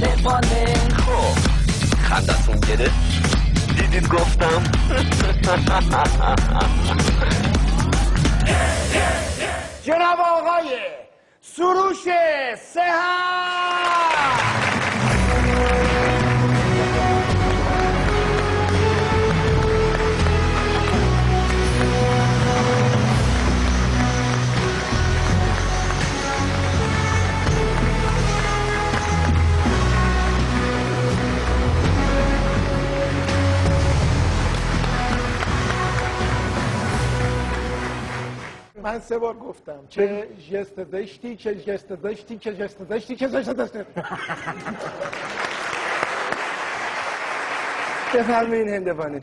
خندوانه. خب خندتون گرفت؟ دیدید گفتم. جناب آقای سروش صحت. من 3 بار گفتم چه جست زشتی، چه جست زشتی، چه جست زشتی، چه جست زشتی. بفرمایین هندوانه.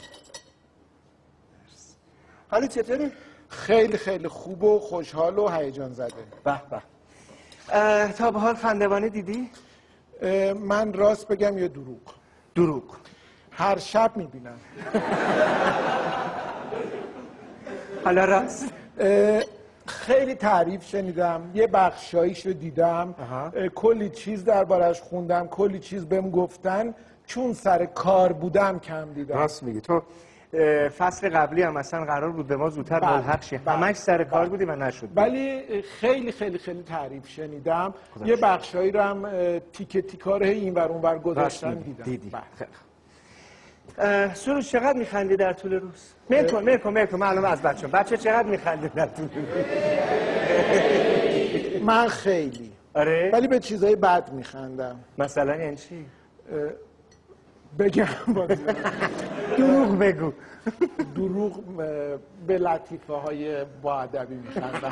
حالا چطوری؟ خیلی خیلی خوب و خوشحال و هیجان زده. به به. تا به حال خندوانه دیدی؟ من راست بگم یا دروغ؟ دروغ. هر شب میبینم. حالا راست؟ خیلی تعریف شنیدم، یه بخشایش رو دیدم، کلی چیز دربارش خوندم، کلی چیز بهم گفتن، چون سر کار بودم کم دیدم. راست میگی. تو فصل قبلی هم مثلا قرار بود به ما زودتر ملحق شی، همش سر کار بودی و نشد. ولی خیلی خیلی خیلی تعریف شنیدم، یه بخشایی رو هم تیکه تیکاره این ور اون ور گذاشتن دیدم. دیدی. سروش چقدر میخندی در طول روز؟ میکن معلومه از بچه چقدر میخندی در طول روز؟ من خیلی. آره؟ ولی به چیزای بد میخندم. مثلا یعنی چی؟ بگم دروغ بگو. دروغ به لطیفه های با ادبی میخندم.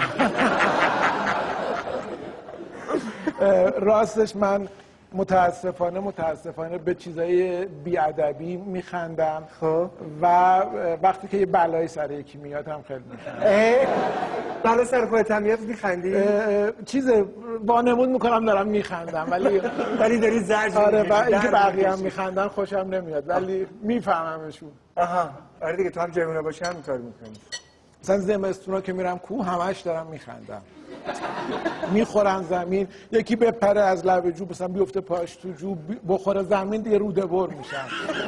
راستش من متاسفانه به چیزای بی‌ادبی میخندم. خب و وقتی که یه بلایی سر یکی میاد هم خیلی میخندم. بلا سر خودت هم میاد میخندی؟ وانمود میکنم دارم میخندم ولی داری زرج. آره، و اینکه بقیه هم میخندن خوشم نمیاد ولی میفهممشون. آها آره دیگه، تو هم جوونا باشی همین کارو میکنی. مثلا زمستونا که میرم کوه همش دارم میخندم. میخورن زمین، یکی بپره از لب جو مثلا بیفته پاش تو جو بخوره زمین دیگه روده بر میشن.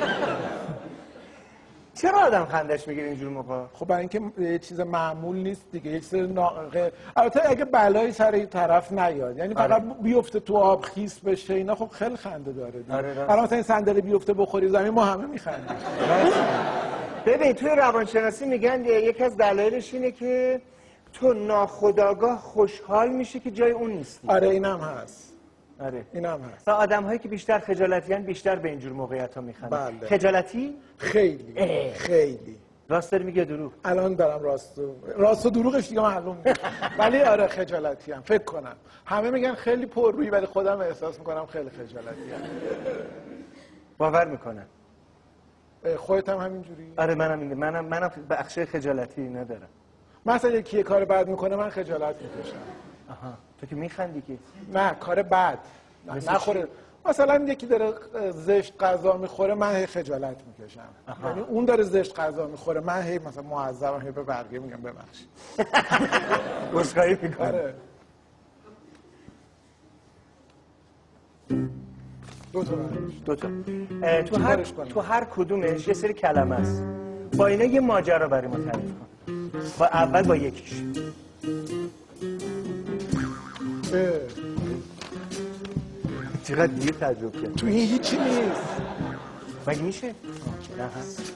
چرا آدم خندش میگیره اینجور موقع؟ خب برای اینکه یه چیز معمول نیست دیگه، یه چیز البته اگه بلایی سر این طرف نیاد، یعنی فقط بیفته تو آب خیس بشه اینا، خب خیلی خنده داره دیگه. الان مثلا این صندلی بیفته بخوری زمین ما همه میخندیم. ببین توی روانشناسی میگن یکی از دلایلش اینه که تو ناخودآگاه خوشحال میشه که جای اون نیستی. آره اینم هست. آره اینم هست. و آدم‌هایی که بیشتر خجالتی‌ان بیشتر به اینجور موقعیت‌ها میخندن. بله. خجالتی؟ خیلی. راست داری میگه دروغ؟ الان دارم راست و دروغش دیگه معلوم نیست. ولی آره خجالتی ام فکر کنم. همه میگن خیلی پررویی ولی خودم احساس میکنم خیلی خجالتی ام. باور میکنم. خودت هم همینجوری؟ آره منم بخش خجالتی ندارم. مثلا یکی یه کار بد میکنه من خجالت میکشم. آها تو که میخندی که؟ نه کار بد نخوره. مثلا یکی داره زشت غذا میخوره من هی خجالت میکشم. یعنی اون داره زشت غذا میخوره من هی مثلا معذبم هی به بقیه میگم ببخشید. عذرخواهی میکنم. آره. دو تا. تو هر کدومش یه سری کلمه است. با اینا یه ماجرا برای ما تعریف کن. اول با یکیش. چقدر دیر تجربه کرد. تو این هیچی نیست. مگه میشه؟ نه هست.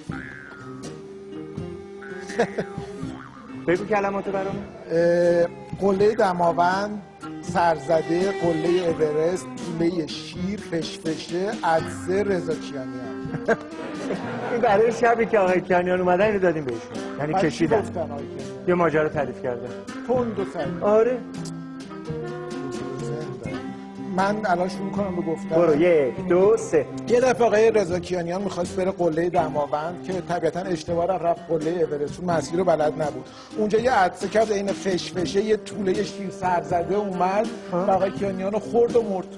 بگو کلماتو برام. قله دماوند، سرزده، قله اورست، توله شیر، فشفشه، عدسه، رضا کیانیان. این برای شبی که آقای کیانیان اومدن اینو دادیم بهشون. یعنی کشیدن. یه ماجرا تعریف کرده. تند و سریع. آره. من الان شروع کنم به گفتن. برو 1 2 3. یه دفعه آقای رضا کیانیان می‌خواست بره قله دماوند که طبیعتاً اشتباه رفت قله اورست، چون مسیر رو بلد نبود. اونجا یه عدسه کرد این فشفشه یه توله شیر سرزده اومد و آقای کیانیان رو خورد و مرد.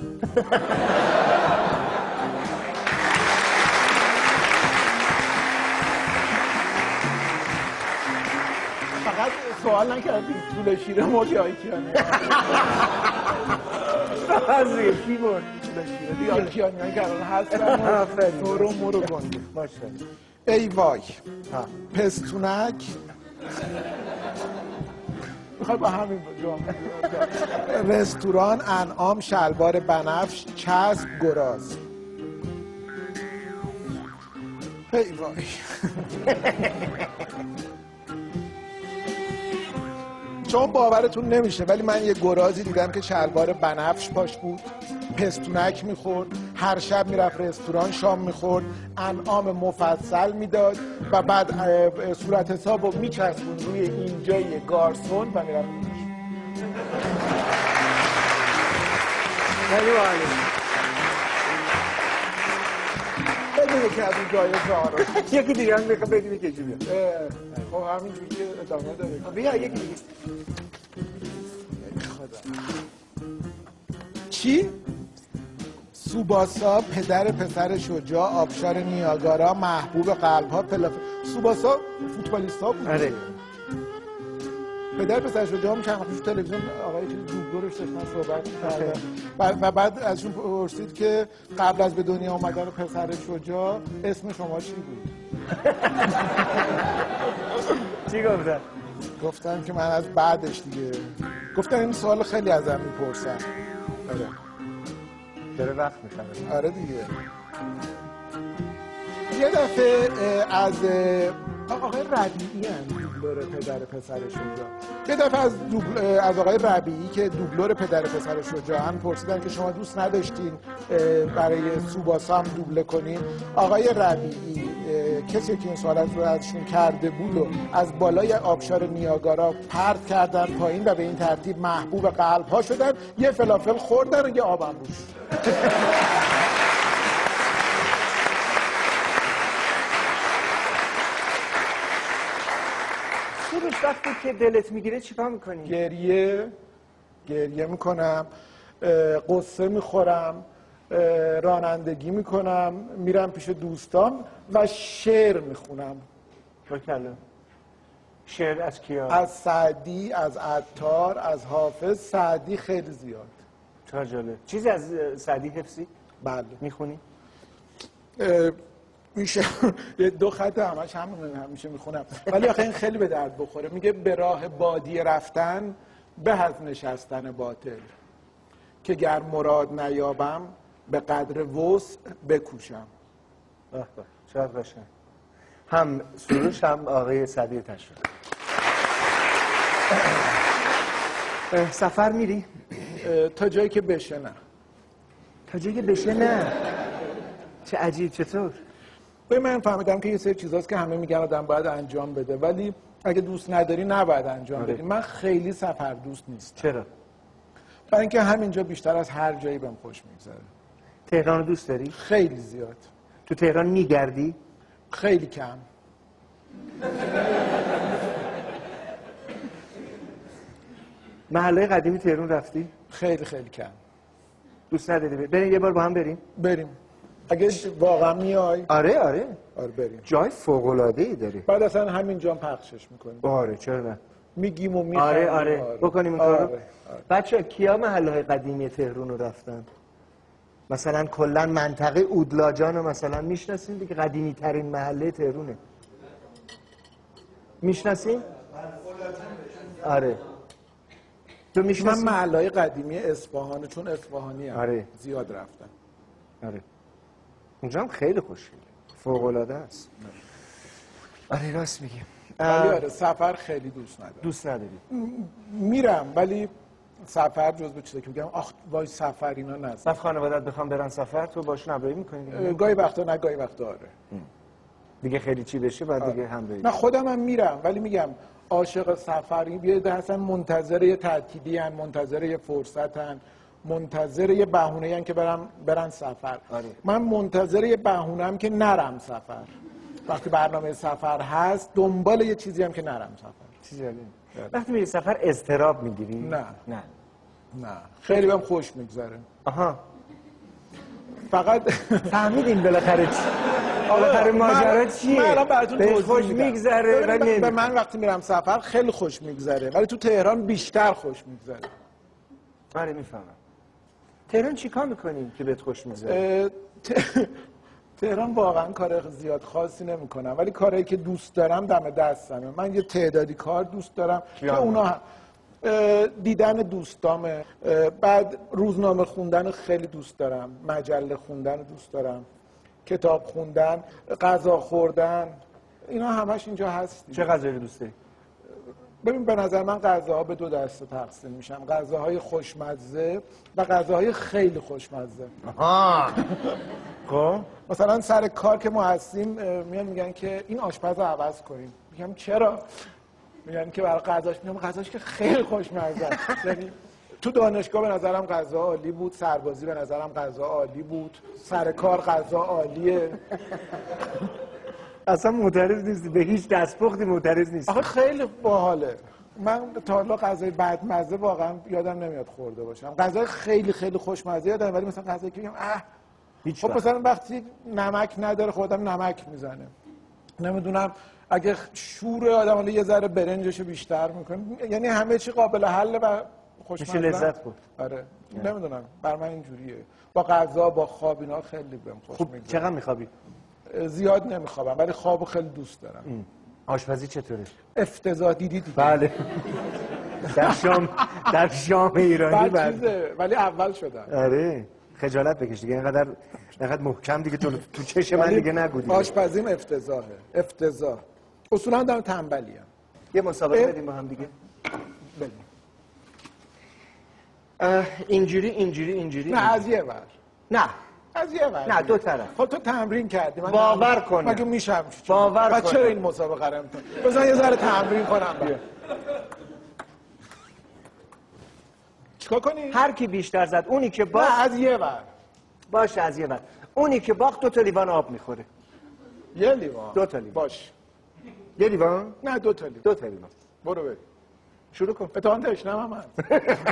فقط سوال نکردی توله شیر مرد یا آقای کیانیان. از کی برد؟ دیگه کیانیان که الان هستن تو رو مرو گنده. ماشاءالله. ای وای پستونک میخوای با همین رستوران، انعام، شلوار بنفش، چسب، گراز. ای وای شما باورتون نمیشه ولی من یه گرازی دیدم که شلوار بنفش پاش بود، پستونک میخورد، هر شب میرفت رستوران شام میخورد، انعام مفصل میداد و بعد صورت حساب رو میچسبون روی اینجای گارسون و میرفت. خیلی عالی. بدونه که از این جایزه ها رو یکی دیگه هم میخواد بدونه که چی بیاد. خب همینجوری که ادامه داره. بیا یکی دیگه. چی؟ سوباسا پدر پسر شجاع، آبشار نیاگارا، محبوب قلب‌ها، سوباسا فوتبالیست ها بود. آره. پدر پسر شجاع هم چند وقت تلویزیون آقای چیز دوبلورش داشتن صحبت می‌کردن و بعد ازشون پرسید که قبل از به دنیا آمدن پسر شجاع اسم شما چی بود؟ چی گفتن؟ گفتن که من از بعدش دیگه. گفتن این سوال خیلی ازم میپرسن. آره. داره وقت میخوره. آره دیگه. یه دفعه از آقای ربیعی هم دوبلور پدر پسر شجاع. یه دفعه از آقای ربیعی که دوبلور پدر پسر شجاع هم پرسیدن که شما دوست نداشتین برای سوباسا هم دوبله کنین. آقای ربیعی کسی که این سوالات رو ازشون کرده بود و از بالای آبشار نیاگارا پرت کردن پایین و به این ترتیب محبوب قلب ها شدن. یه فلافل خوردن و یه آب انگوش. سروش وقتی که دلت میگیره چیکار میکنی؟ گریه میکنم، قصه میخورم، رانندگی میکنم، میرم پیش دوستان و شعر میخونم. بکلا شعر از کیا؟ از سعدی، از عطار، از حافظ. سعدی خیلی زیاد. چه جالب. چیزی از سعدی حفظی؟ بله. میخونی؟ میشه دو خط همش همیشه میخونم ولی آخه این خیلی به درد بخوره. میگه به راه بادیه رفتن به از نشستن باطل، که گر مراد نیابم به قدر وسع بکوشم. چقدر قشنگ. هم سروش هم آقای سعدی تشریف. سفر میری؟ تا جایی که بشه نه. تا جایی که بشه نه. چه عجیب. چطور؟ به من فهمیدم که یه سری چیزاست که همه میگن آدم باید انجام بده ولی اگه دوست نداری نباید انجام بدی. من خیلی سفر دوست نیستم. چرا؟ برای اینکه همینجا بیشتر از هر جایی بهم خوش میگذره. تهران رو دوست داری؟ خیلی زیاد. تو تهران میگردی؟ خیلی کم. محله قدیمی تهران رفتی؟ خیلی خیلی کم. دوست نداری بریم یه بار با هم بریم؟ بریم. اگه واقعا میای. آره بریم. جای فوق‌العاده‌ای داری. بعد اصلا همینجا پخشش میکنیم. آره چرا نه؟ میگیم و میخوام. آره. بکنیم این کارو. بچه‌ها کیا محله‌های قدیمی تهران رو رفتن؟ مثلا کلا منطقه اودلاجان رو مثلا میشناسین دیگه؟ قدیمی ترین محله تهرونه. میشناسین؟ آره. تو میشناسی؟ من محله‌های قدیمی اصفهان چون اصفهانی ام. آره. زیاد رفتم. آره. اونجا هم خیلی خوشگله. فوق‌العاده است. آره راست میگی. ولی آره سفر خیلی دوست ندارم. دوست نداری؟ میرم ولی سفر جزو چیزی که میگم آخ وای سفر اینا نه. صف خانواده‌ات بخوام برن سفر تو باشون همراهی می‌کنی؟ گاهی وقتا نه گاهی وقتا آره. دیگه خیلی چی بشه بعد دیگه همراهی. نه خودم هم میرم ولی میگم عاشق سفری بیاد اصلا منتظر یه ترتیبی ان، منتظر یه فرصتن، منتظر یه بهونه‌ای ان که برن سفر. آره. من منتظر یه بهونه‌ام که نرم سفر. وقتی برنامه سفر هست دنبال یه چیزی هم که نرم سفر. چیزی وقتی میری سفر اضطراب میگیری؟ نه. نه خیلی بهم خوش میگذره. آها. فقط فهمیدین بالاخره چی؟ بالاخره ماجرا چیه؟ من الان براتون توضیح خوش میدم. میگذره ولی به من وقتی میرم سفر خیلی خوش میگذره ولی تو تهران بیشتر خوش میگذره. آره میفهمم. تهران چیکار میکنیم که بهت خوش میگذره؟ تهران واقعا کار زیاد خاصی نمیکنم، ولی کارهایی که دوست دارم دم دستمه. من یه تعدادی کار دوست دارم که اونا دیدن دوستامه، بعد روزنامه خوندن خیلی دوست دارم، مجله خوندن دوست دارم، کتاب خوندن، غذا خوردن، اینا همش اینجا هست. چه غذایی دوست داری؟ ببین به نظر من غذاها به دو دسته تقسیم میشن، غذاهای خوشمزه و غذاهای خیلی خوشمزه. آها. خب مثلا سر کار که ما هستیم میان میگن که این آشپز رو عوض کنیم، میگم چرا؟ میگن که برای غذاش، میگم غذاش که خیلی خوشمزه است. یعنی تو دانشگاه به نظرم غذا عالی بود، سربازی به نظرم غذا عالی بود، سر کار غذا عالیه. اصلا معترض نیستی به هیچ دستپختی؟ معترض نیستی؟ آخه خیلی باحاله. من تا حالا غذای بدمزه واقعا یادم نمیاد خورده باشم. غذای خیلی خیلی خوشمزه یادم، ولی مثلا غذایی که میگم خب مثلا وقتی نمک نداره خودم نمک میزنه. نمیدونم اگه شور آدم حالا یه ذره برنجشو بیشتر میکنه، یعنی همه چی قابل حل و خوشمزه. میشه لذت بود. آره نمیدونم بر من اینجوریه. با غذا با خواب اینا خیلی بهم خوش میگذره. چقدر میخوابی؟ زیاد نمیخوابم ولی خوابو خیلی دوست دارم. آشپزی چطوره؟ افتضاح دیدی دیگه. بله. در شام ایرانی بعد چیزه ولی اول شدم. آره خجالت بکش دیگه، اینقدر محکم دیگه جلو تو چش من دیگه نگو دیگه. آشپزیم افتضاحه، افتضاح. اصولا دارم تنبلیم. یه مسابقه بدیم با هم دیگه. بدیم. اینجوری نه از یه ور. نه از یه ور. نه دو طرف. خب تو تمرین کردی. من باور کن. مگه میشم؟ باور کن. چرا این مسابقه رو می‌کنی؟ بزن یه ذره تمرین کنم. چیکار کنی؟ هر کی بیشتر زد اونی که باخت. نه از یه ور. باشه از یه ور. اونی که باخت 2 تا لیوان آب میخوره. یه لیوان. 2 تا لیوان. باش. یه لیوان؟ نه 2 تا لیوان. 2 تا لیوان. برو بریم. شروع کن. اتهام تشنم هم هست.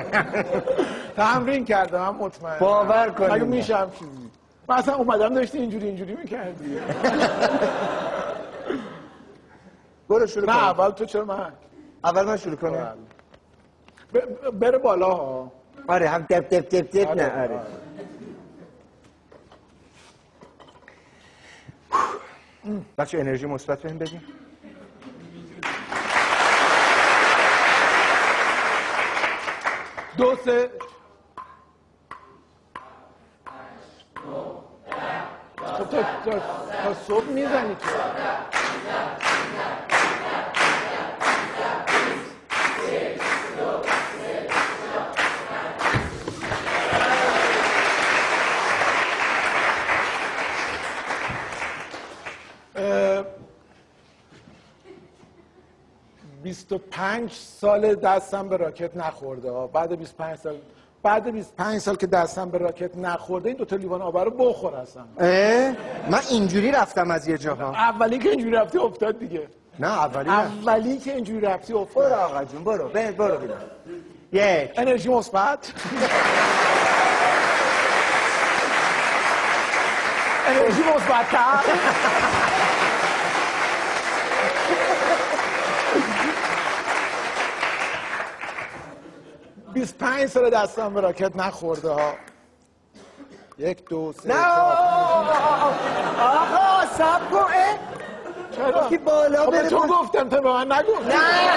تمرین کردم هم مطمئن. باور کن. مگه میشم چیزی؟ من اصلا اومدم داشتی اینجوری میکردی. برو شروع کن. نه اول تو چرا من؟ اول من شروع کنم. بره بالا ها. آره هم دپ نه آره. بچه انرژی مثبت بهم بدین. دو سه خب تا صبح میزنی که ...25 سال دستم به راکت نخورده ها. بعد 25 سال که دستم به راکت نخورده این 2 تا لیوان آب رو بخور اصلا. من اینجوری رفتم از یه جاها. اولی که اینجوری رفتی افتاد دیگه. نه اولی که اینجوری رفتی افتاد. برو آقا جون برو ببینم. 1 انرژی مثبت. انرژی مثبت‌تر. 25 سال دستم به راکت نخورده ها. 1 2 3 4 آقا سب کن. چرا؟ که بالا خب بره. تو گفتم تو به من نگو. نه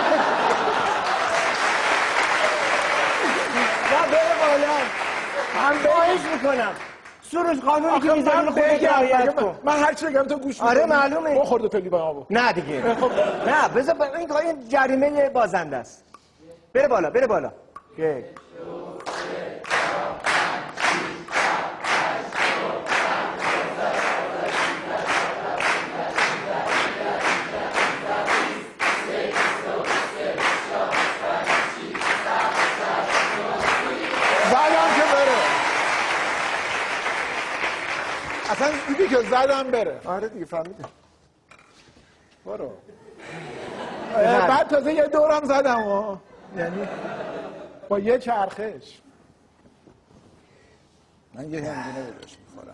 بره بالا. من خواهش میکنم سروش قانونی که میذاری رو خودت رعایت کن. من هر چی بگم تو گوش آره معلومه. بخور 2 تا لیوان آبو. نه دیگه. نه بذار این جریمه بازنده است. بره بالا. 1 اصلا دیدی که زدم بره. آره دیگه فهمیدم. برو. بعد تازه یه دورم زدم ها. یعنی با یه چرخش. من یه هندونه بهش میخورم.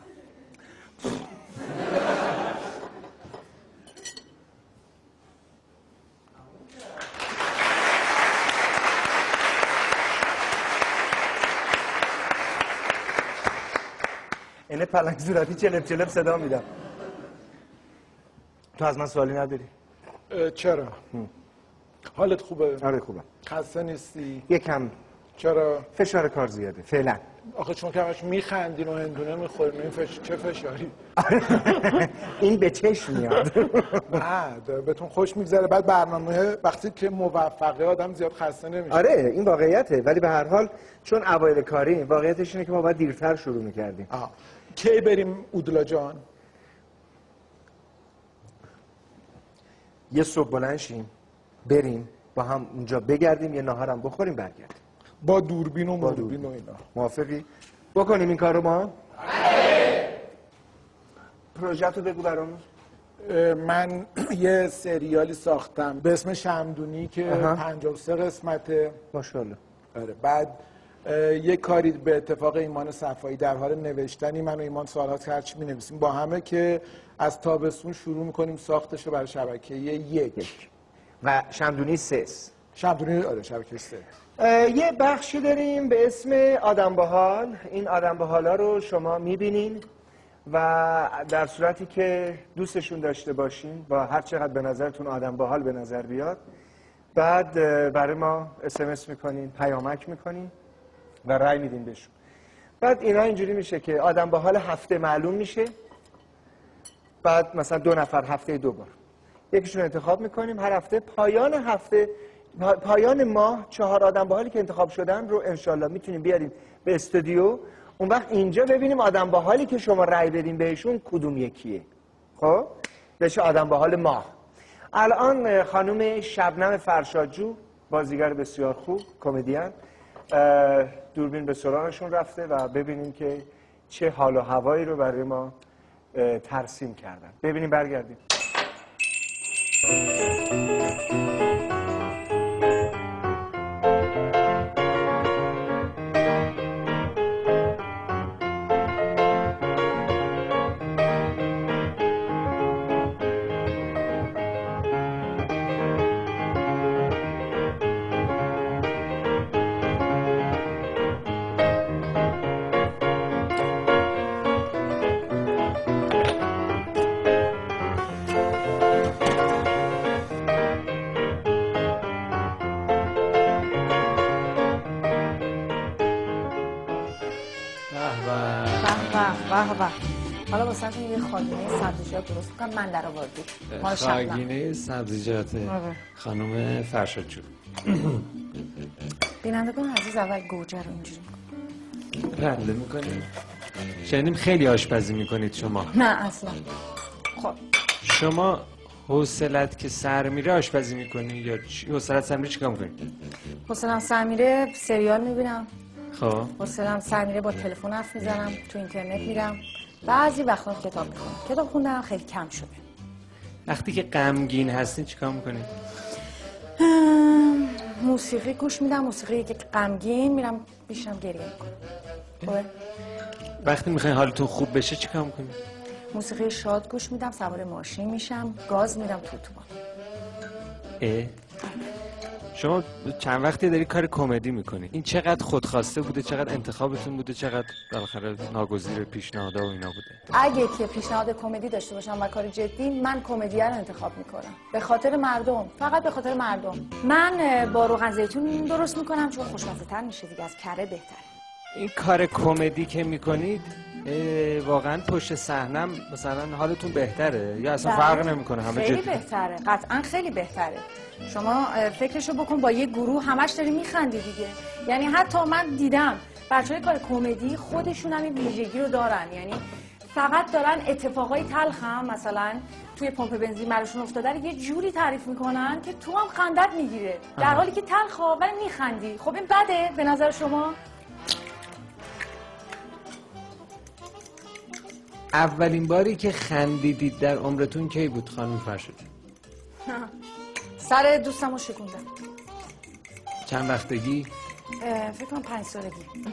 اینه پلنگ صورتی چلپ چلپ صدا میدم. تو از من سوالی نداری؟ چرا؟ حالت خوبه؟ آره خوبم. خسته نیستی؟ یکم چرا؟ فشار کار زیاده فعلا. آخه چون که همش میخندین و هندونه میخورین این چه فشاری؟ این به چشم میاد. بعد بهتون خوش میگذره، بعد برنامه وقتی که موفقه آدم زیاد خسته نمیشه. آره این واقعیته، ولی به هر حال چون اوایل کاری واقعیتش اینه که ما باید دیرتر شروع میکردیم. کی بریم اودلا جان؟ یه صبح بلند شیم بریم با هم اونجا بگردیم، یه ناهارم بخوریم برگردیم با دوربین و موربین و اینا. موافقی؟ بکنیم این کارو ما؟ پروژه‌تو بگو برامون. من یه سریالی ساختم به اسم شمدونی که 53 قسمته. ماشاءالله. آره بعد یه کاری به اتفاق ایمان صفایی در حال نوشتنی، من و ایمان سال‌هاست هرچی می‌نویسیم با همه که از تابستون شروع می‌کنیم ساختش رو برای شبکه یک و شمدونی 3. شمدونی آره شبکه 3. یه بخشی داریم به اسم آدم باحال. این آدم باحالا رو شما می‌بینین و در صورتی که دوستشون داشته باشین با هر چقدر به نظرتون آدم باحال به نظر بیاد، بعد برای ما SMS می‌کنین، پیامک می‌کنین و رای میدین بهشون. بعد اینا اینجوری میشه که آدم باحال هفته معلوم میشه. بعد مثلا 2 نفر هفته 2 بار یکیشون انتخاب میکنیم. هر هفته پایان ماه 4 آدم باحالی که انتخاب شدن رو انشالله میتونیم بیاریم به استودیو. اون وقت اینجا ببینیم آدم باحالی که شما رای بدین بهشون کدوم یکیه. خب بشه آدم باحال ماه. الان خانم شبنم فرشادجو، بازیگر بسیار خوب، کمدین، دوربین به سراغشون رفته و ببینیم که چه حال و هوایی رو برای ما ترسیم کردن. ببینیم برگردیم. حالا واسه یه خاگینه سبزیجات درست میکنم من در آوردی. خاگینه سبزیجات خانم فرشادجو. بینندگان عزیز اول گوجه رو اینجوری رنده میکنید؟ شنیدیم خیلی آشپزی میکنید شما. نه اصلا. خب شما حوصلت که سر میره آشپزی میکنی یا حوصلت سر میره چیکار میکنی؟ حوصله‌ام سر میره سریال میبینم. خب حوصله‌ام سر میره با تلفن حرف میزنم، تو اینترنت میرم. بعضی وقتا کتاب میخونم. کتاب خوندنم خیلی کم شده. وقتی که غمگین هستی چیکار میکنی؟ موسیقی گوش میدم، موسیقی که غمگین میرم بیشترم گریه میکنم. وقتی میخوای حالتون خوب بشه چیکار میکنی؟ موسیقی شاد گوش میدم، سوار ماشین میشم، گاز میدم تو اتوبان. شما چند وقتی داری کار کمدی میکنی. این چقدر خودخواسته بوده، چقدر انتخابتون بوده، چقدر بالاخره ناگزیر پیشنهادها و اینا بوده؟ اگه که پیشنهاد کمدی داشته باشم و کار جدی، من کمدی رو انتخاب میکنم. به خاطر مردم، فقط به خاطر مردم. من با روغن زیتون درست میکنم چون خوشمزه تر میشه دیگه، از کره بهتره. این کار کمدی که میکنید واقعا پشت صحنه مثلا حالتون بهتره یا اصلا فرق نمیکنه؟ همه خیلی بهتره، قطعا خیلی بهتره. شما فکرشو بکن با یه گروه همش داری میخندی دیگه. یعنی حتی من دیدم بچهای کار کمدی خودشون هم این ویژگی رو دارن، یعنی فقط دارن اتفاقای تلخ هم مثلا توی پمپ بنزین براشون افتاده رو یه جوری تعریف میکنن که تو هم خندت میگیره در حالی که تلخه ولی میخندی. خب این بده به نظر شما؟ اولین باری که خندیدید در عمرتون کی بود خانم فرشادجو؟ سر دوستمو شکوندم. چند وقتگی؟ فکر کنم 5 سالگی.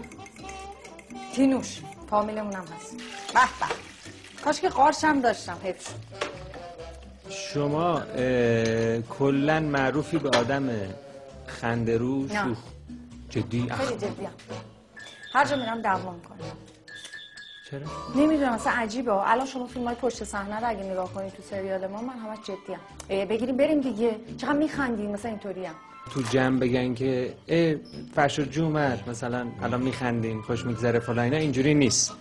تینوش فامیلمون هم هست. به به کاش که قارچ هم داشتم. حیف شد. شما کلا معروفی به آدم خنده‌رو، شوخ، جدی؟ خیلی جدیم. هر جا میرم دعوا میکنم. چرا؟ نمیدونم اصلا عجیبه. الان شما فیلم‌های پشت صحنه رو اگه نگاه کنید تو سریال ما، من همش جدی‌ام. بگیریم بریم دیگه. چقدر میخندین مثلا اینطوریم. تو جمع بگن که فرشاد جو اومد مثلا الان میخندین خوش میگذره فلان، اینا اینجوری نیست.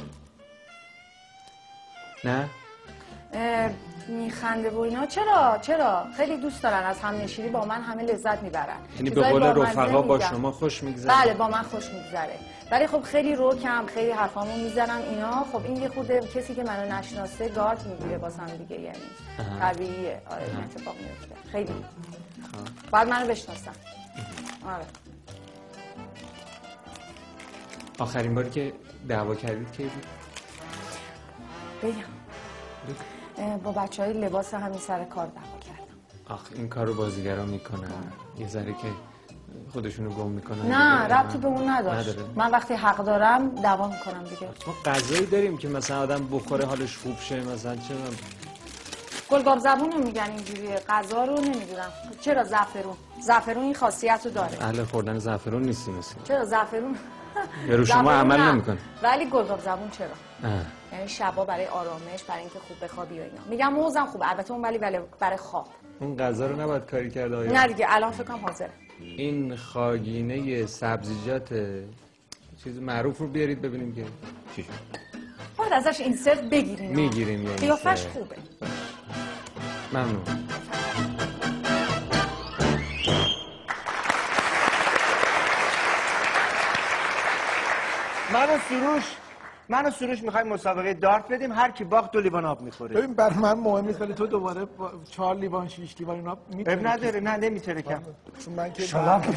نه؟ میخنده و اینا. چرا خیلی دوست دارن از هم نشینی با من، همه لذت میبرن. یعنی به قول رفقا با شما خوش میگذره؟ بله با من خوش میگذره، ولی خب خیلی روکم، خیلی حرفامو میزنن اینا. خب این یه خورده کسی که منو نشناسه گارد میگیره واسم دیگه، یعنی طبیعیه. آره این اتفاق میفته خیلی. بعد منو بشناسن. آره. آخرین باری که دعوا کردید کی بود؟ بگم با بچهای لباس همین سر کار دعوا کردم. آخ این کارو بازیگرا میکنن، یه ذره که خودشونو گم میکنن. نه ربطی به اون نداره. من وقتی حق دارم دعوا میکنم دیگه. ما غذایی داریم که مثلا آدم بخوره حالش خوب شه، مثلا چه گلگاب زبون رو میگن اینجوریه، غذا رو نمیدونم. چرا زعفرون این خاصیت رو داره. اهل خوردن زعفرون نیستی مثلا؟ چرا زعفرون یا رو شما عمل نمیکنه؟ ولی گلگاب زبون چرا؟ یعنی شبا برای آرامش، برای اینکه خوب بخوابی و اینا. میگم موزم خوبه البته اون، ولی برای خواب. اون غذا رو نباید کاری کرد آیا؟ نه دیگه الان فکر کنم حاضره. این خاگینه سبزیجات چیز معروف رو بیارید ببینیم که چی شد. باید ازش اینسرت بگیریم. میگیریم یعنی. قیافش خوبه. ممنون. من و سروش میخوایم مسابقه دارت بدیم، هر کی باخت 2 لیوان آب میخوره. ببین برای من مهم نیست، ولی تو دوباره 4 لیوان 6 لیوان اینا اب نداره. نه نمیتره کم. چون من که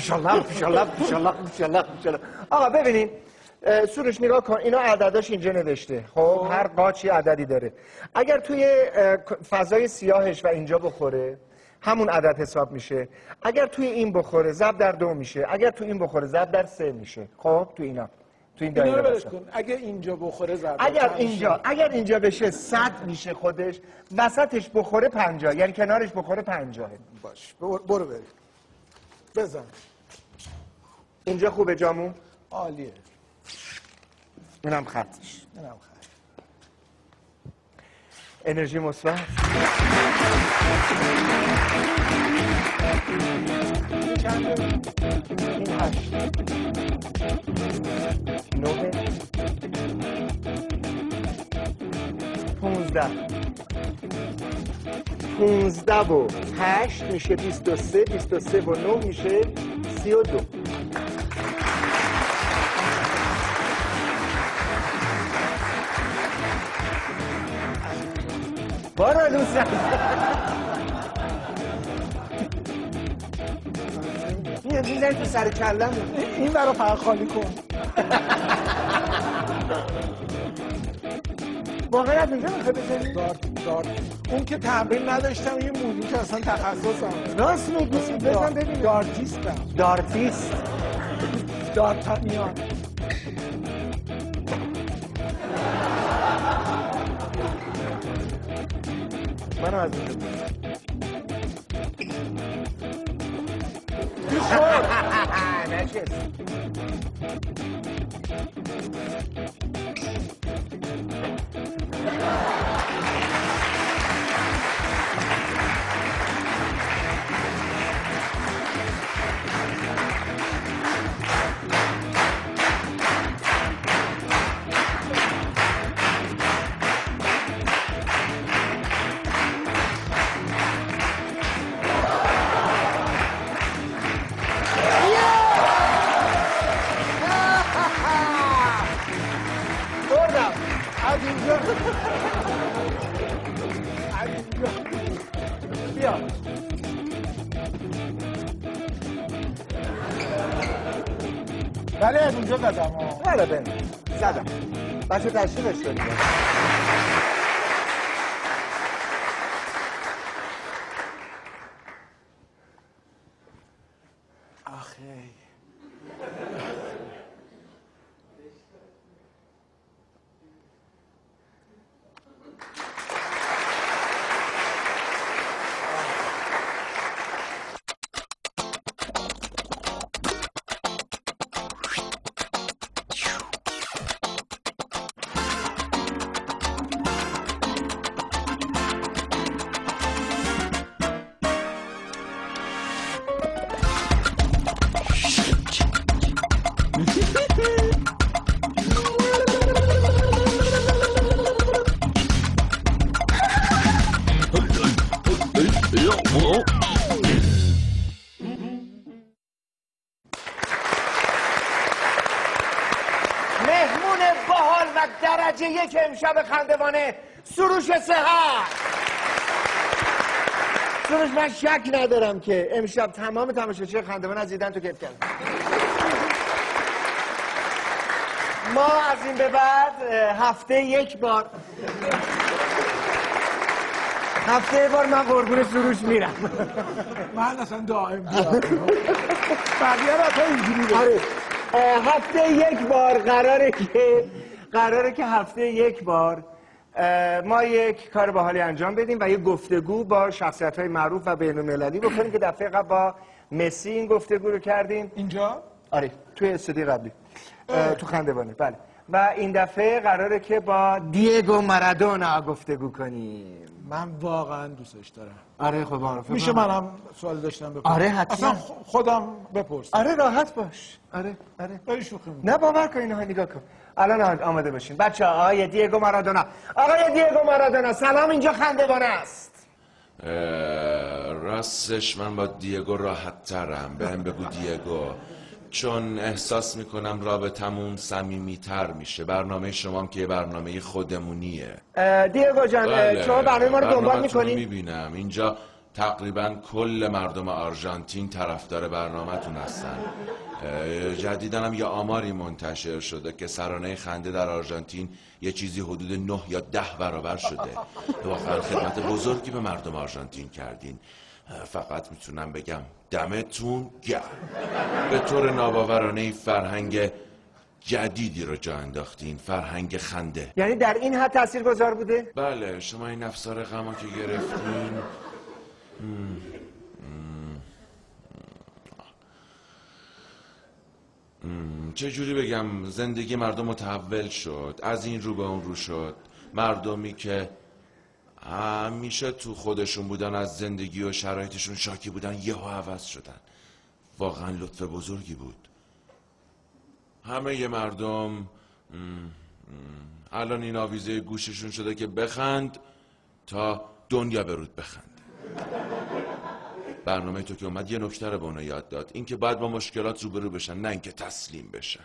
ان آقا ببینید سروش نگاه کن، اینا عدداش اینجا نوشته. خب هر قاچی عددی داره. اگر توی فضای سیاهش و اینجا بخوره همون عدد حساب میشه. اگر توی این بخوره ضرب در 2 میشه. اگر توی این بخوره ضرب در 3 میشه. خب تو این دایره برش کن. اگه اینجا بخوره ضرب اگر اینجا بشه 100 میشه خودش، وسطش بخوره 50، یعنی کنارش بخوره 50. باش برو بریم بزن. اینجا خوبه جامون؟ عالیه. اینم خطش. انرژی مثبت. این 8 9 15 و 8 میشه 23 و 9 میشه 32. بارا دوستم میدن تو سر کلم. این برا فقط خالی کن. واقعا از اینجا میخوای بزنی؟ دارت اون که تمرین نداشتم، یه موضوع که اصلا تخصصم. راست میگی؟ بزن ببینم. دارتیست دارتانیان. منو از اینجا نشست. بیا ولی از اونجا زدم. بله بله زدم. بچه تشریفش داریم. آخه امشب خندوانه سروش سحر. سروش من شک ندارم که امشب تمام تماشاچی خندوانه از دیدن تو کیف کردن. ما از این به بعد هفته یک بار من قربون سروش میرم. من اصلا دائم بیارم بقیه را تا اینجوری آره. هفته یک بار قراره که هفته یک بار ما یک کار باحالی انجام بدیم و یک گفتگو با شخصیت‌های معروف و بین‌المللی بکنیم که دفعه قبل با مسی این گفتگو رو کردیم. اینجا؟ آره توی استودیو قبلی تو خندوانه. بله. و این دفعه قراره که با دیگو مارادونا گفتگو کنیم. من واقعا دوستش دارم. آره خب معروفه. میشه منم سوال داشتم بپرسم؟ آره حتما. اصلا خودم بپرسم. آره راحت باش. آره. داری شوخی می‌کنی؟ نه باور کن اینها نگاه کن. الان آماده باشین بچه. آقای دیگو مارادونا. سلام، اینجا خندوانه است. راستش من با دیگو راحت ترم. بهم بگو دیگو، چون احساس میکنم رابطمون صمیمی‌تر میشه. برنامه شما که یه برنامه خودمونیه. دیگو جان شما برنامه ما رو دنبال میکنین؟ میبینم اینجا تقریبا کل مردم آرژانتین طرفدار برنامه‌تون هستن. جدیداً هم یه آماری منتشر شده که سرانه خنده در آرژانتین یه چیزی حدود 9 یا 10 برابر شده. واقعا خدمت بزرگی به مردم آرژانتین کردین. فقط میتونم بگم دمتون گرم. به طور ناباورانه فرهنگ جدیدی رو جا انداختین، فرهنگ خنده. یعنی در این حد تاثیرگذار بوده؟ بله، شما این افسار غمو که گرفتین چجوری بگم، زندگی مردم متحول شد، از این رو به اون رو شد. مردمی که همیشه تو خودشون بودن، از زندگی و شرایطشون شاکی بودن، یهو عوض شدن. واقعا لطف بزرگی بود. همه ی مردم الان این آویزه گوششون شده که بخند تا دنیا برود بخند. برنامه تو که اومد یه نکته رو به اونا یاد داد، این که باید با مشکلات روبرو بشن، نه اینکه تسلیم بشن.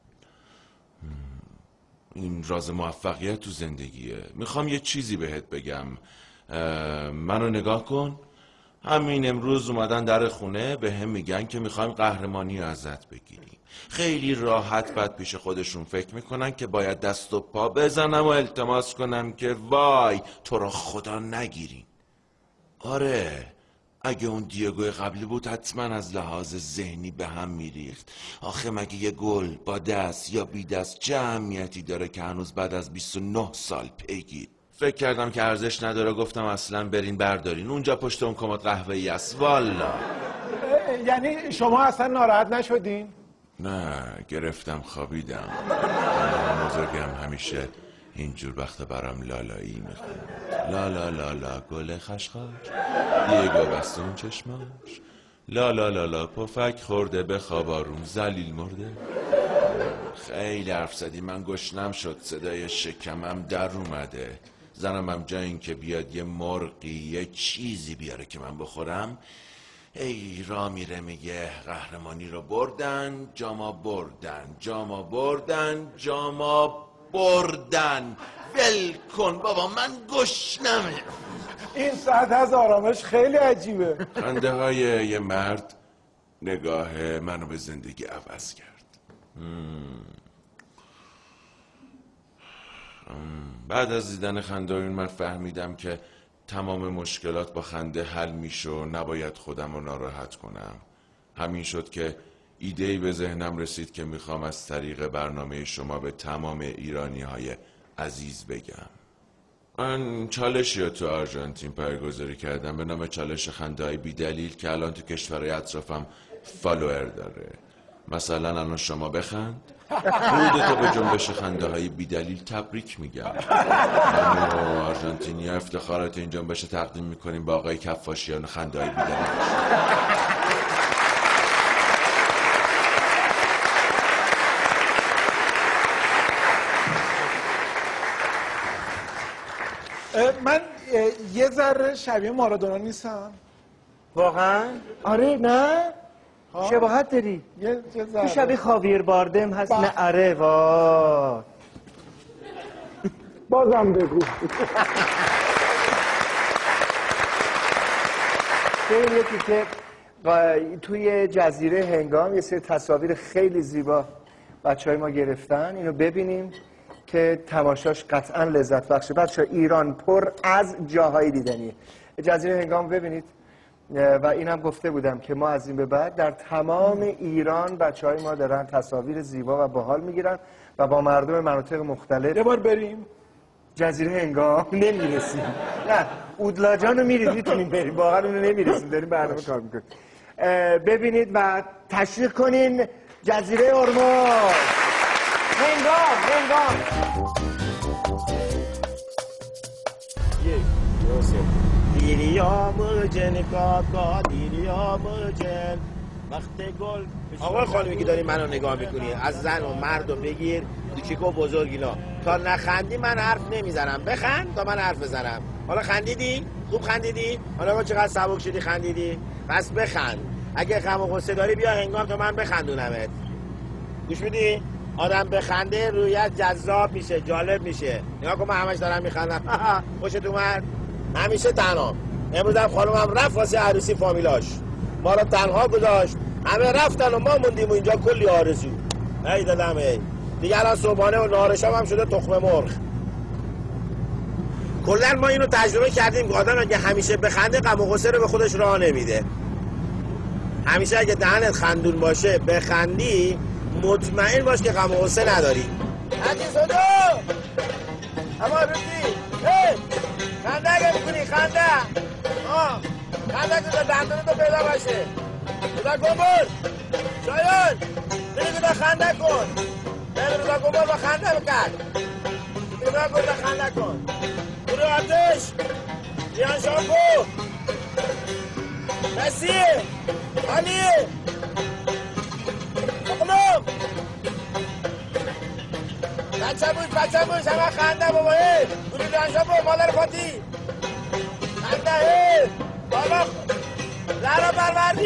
این راز موفقیت تو زندگیه. میخوام یه چیزی بهت بگم. منو نگاه کن. همین امروز اومدن در خونه به هم میگن که میخوایم قهرمانی رو ازت بگیریم. خیلی راحت بعد پیش خودشون فکر میکنن که باید دست و پا بزنم و التماس کنم که وای تو رو خدا نگیریم. آره، اگه اون دیگوی قبلی بود حتما از لحاظ ذهنی به هم میریخت. آخه مگه یه گل با دست یا بی دست چه اهمیتی داره که هنوز بعد از 29 سال پیگیر؟ فکر کردم که ارزش نداره، گفتم اصلا برین بردارین، اونجا پشت اون کمد قهوه‌ای است. والا یعنی شما اصلا ناراحت نشدین؟ نه، گرفتم خوابیدم. بزرگم همیشه اینجور وقت برام لالایی میخوند. لا لا لا لا گل خشخاش، دیگو بستون چشماش، لا لا لا لا پفک خورده به خواب آروم ذلیل مرده. خیلی حرف زدی، من گشنم شد، صدای شکمم در اومده. زنم هم جای این که بیاد یه مرغی یه چیزی بیاره که من بخورم، ای را میره میگه قهرمانی رو بردن، جاما بردن، جاما بردن، جاما بردن. ول کن بابا، من گشنمه. این ساعت از آرامش خیلی عجیبه. خنده های یه مرد نگاه منو به زندگی عوض کرد. بعد از دیدن خنده این مرد فهمیدم که تمام مشکلات با خنده حل میشه و نباید خودم رو ناراحت کنم. همین شد که ایده‌ای به ذهنم رسید که میخوام از طریق برنامه شما به تمام ایرانی‌های عزیز بگم. من چالشی رو تو آرژانتین پایه‌گذاری کردم به نام چالش خنده‌های بی‌دلیل که الان تو کشورهای اطرافم فالوور داره. مثلا الان شما بخند، رودتو به جنبش خنده‌های بی‌دلیل تبریک میگم. من و آرژانتینیا افتخارات این جنبش تقدیم میکنیم با آقای کفاشیان خنده‌های بی‌دلیل. من یه ذره شبیه مارادونا نیستم. واقعا؟ آره نه؟ شباهت داری؟ یه تو ذره شبیه خاویر باردم هست. نه آره وا بازم بگو. ببین یکی که توی جزیره هنگام یه سری تصاویر خیلی زیبا بچه‌های ما گرفتن، اینو ببینیم که تماشاش قطعا لذت بخشه. بچه‌ها ایران پر از جاهای دیدنیه. جزیره هنگام ببینید و اینم گفته بودم که ما از این به بعد در تمام ایران بچه‌های ما دارن تصاویر زیبا و باحال میگیرن و با مردم مناطق مختلف. یه بار بریم جزیره هنگام نمیرسیم. نه اودلاجان رو میرید، میتونیم بریم، واقعا اونو نمیرسیم، داریم برنامه کار میکنیم. ببینید و تشویق کنین جزیره هرمز. هنگام آقا خانمی که داری منو نگاه میکنی، از زن و مرد و بگیر کوچیک و بزرگ اینا، تا نخندی من حرف نمیزنم. بخند تا من حرف بزنم. حالا خندیدی؟ خوب خندیدی؟ حالا ما چقدر سبک شدی خندیدی؟ پس بخند. اگه غم و غصه داری بیا هنگام تا من بخندونمت. گوش میدی؟ آدم بخنده رویت جذاب میشه، جالب میشه. نگاه کن من همش دارم میخندم. خوشت اومد؟ همیشه تنها. امروز هم خانومم رفت واسه عروسی فامیلاش، ما رو تنها گذاشت، همه رفتن و ما موندیم و اینجا کلی آرزو. ای دلم ای. دیگه الان صبحانه و نهار شب هم شده تخم مرغ. کلا ما اینو تجربه کردیم که آدم اگه همیشه بخنده غم و غصه رو به خودش راه نمیده. همیشه اگه دهنت خندون باشه بخندی، مطمئن باش که غم و غصه نداری. عزیز خدا اما روزی خنده اگه میکنی خنده خنده که دندونت رو پیدا باشه. روزا گنبور شایان بینی که خنده کن. بینی روزا گنبور با خنده بکن. روزا گنبور خنده کن. برو آتش بیان شامپو نسیه آنیه اقلوم بچه بوش همه خنده بابایه. برو بیان شامپو مادر فاتی خنده بالا لرا پروردی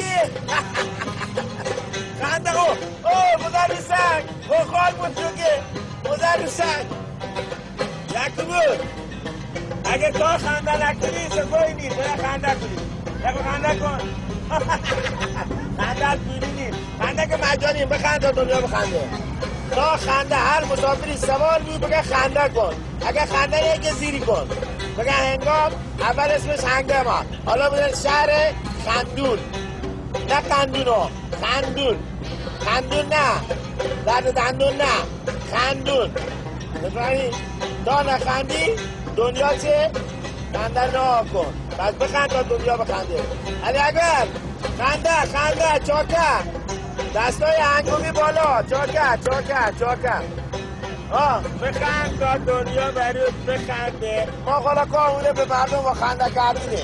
خنده مدر رو سنگ خال بود چونکه مدر رو سنگ یکی بود. اگه تو خنده نکنی سفایی نیست، باید خنده کنی. یکو خنده کن. خنده از بیرون نیست، خنده که مجانیم. بخنده دنیا بخنده. تا خنده هر مسافری سوار می بگه خنده کن. اگه خنده یکی زیری کن بگه هنگام. اول اسمش هنگام، حالا بودن شهر خندون. نه قندونو، خندون. خندون نه درد دندون نه، خندون. بفهمی؟ تا نخندی دنیا چه؟ خنده نها کن. پس بخند تا دنیا بخنده. علی اگر خنده چاکر دستای هنگومی بالا چاکر بخند تا دنیا برود بخنده. ما حالا کامونه به مردم با خنده کردینه.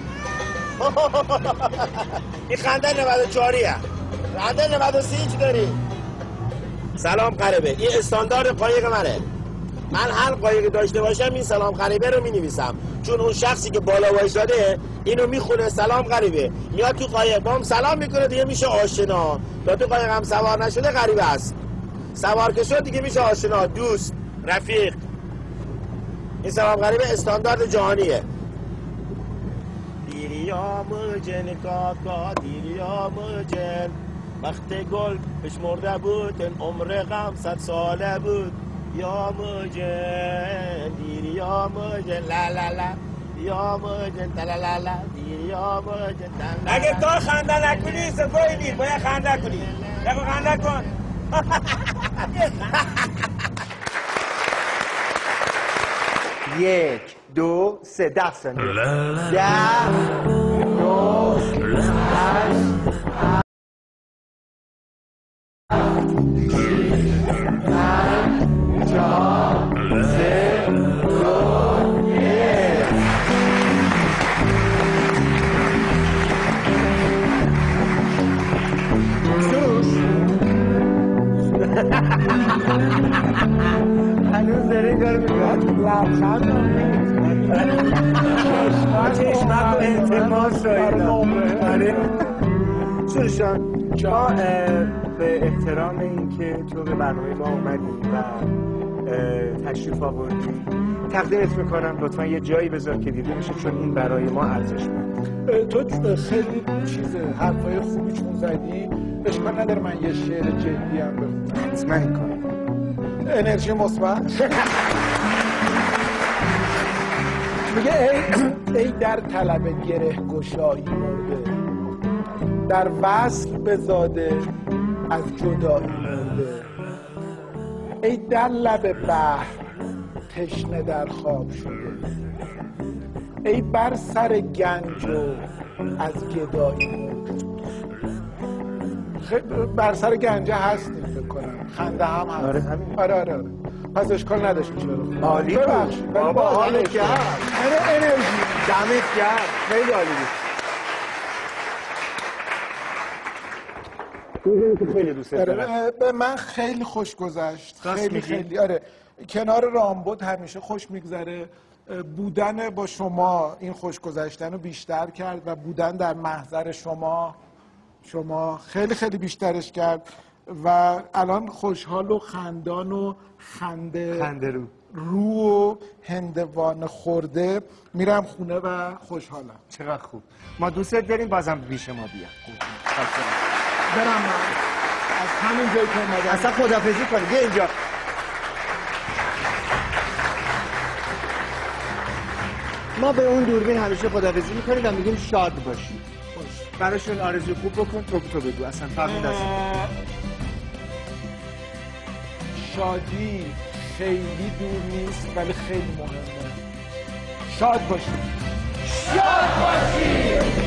این خنده 94ه. خنده 93 چی داری؟ سلام غریبه. این استاندارد قایق منه. من هر قایقی داشته باشم این سلام غریبه رو می‌نویسم، چون اون شخصی که بالا وایساده اینو میخونه سلام غریبه، میاد تو قایق بام سلام میکنه، دیگه میشه آشنا. تا تو قایق هم سوار نشده غریبه است. سوار که شد دیگه میشه آشنا، دوست، رفیق. این سلام غریبه استاندارد جهانیه. دیریا مجن کاکا دیریا مجن، وقت گل بشمرده بود این عمر غم 100 ساله بود. یا مجن دیر یا مجن لا لا لا یا مجن تلا لا لا دیر یا مجن تلا. اگه تو خنده نکنی سفایی نیست، باید خنده کنی. یکو خنده کن. 1 2 3 10 ثانیه. 10 9 8 هنوز داره این کار میکنه. چشمک و التماس رو سوشان ما به احترام این که تو به برنامه ما اومدی و تشریف آوردی. تقدیمت میکنم، لطفا یه جایی بذار که دیده بشه، چون این برای ما ارزشمنده. تو خیلی حرفای خوبی چون زدی، اشکال نداره من یه شعر جدی هم بخونم. حتما این کار انرژی مثبت. میگه ای در طلب گره گشایی مرده، در وصل بزاده از جدایی مرده. ای در لب بحر تشنه در خواب شده، ای بر سر گنج و از گدایی مرده. بر سر گنجه هستیم بکنم، خنده هم هست. آره همین. آره پس اشکال نداشت میشه. عالی بود بابا، حالت گرم، انرژی دمت گرم، خیلی عالی بود. خیلی دوست دارم. به من خیلی خوش گذشت، خیلی آره. کنار رامبد همیشه خوش میگذره. بودن با شما این خوش گذشتن رو بیشتر کرد و بودن در محضر شما خیلی بیشترش کرد و الان خوشحال و خندان و خنده رو و هندوانه خورده میرم خونه و خوشحالم. چقدر خوب. ما دوستت داریم، بازم پیش ما بیا. برم من از همین جایی که اومدم اصلا خداحافظی کنیم. بیا اینجا. ما به اون دوربین همیشه خداحافظی میکنیم و میگیم شاد باشی. براشون آرزوی خوب بکن. تو بگو اصلا فرمون دست. شادی خیلی دور نیست ولی خیلی مهمه. شاد باشی.